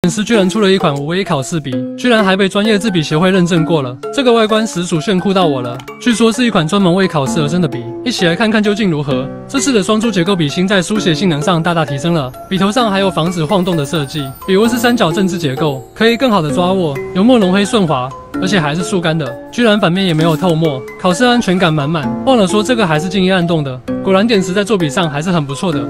点石居然出了一款无微考试笔，居然还被专业字笔协会认证过了，这个外观实属炫酷到我了。据说是一款专门为考试而生的笔，一起来看看究竟如何。这次的双珠结构笔芯在书写性能上大大提升了，笔头上还有防止晃动的设计，笔窝是三角正字结构，可以更好的抓握，油墨融黑顺滑。 而且还是速干的，居然反面也没有透墨，考试安全感满满。忘了说这个还是静音按动的，果然点石在做笔上还是很不错的。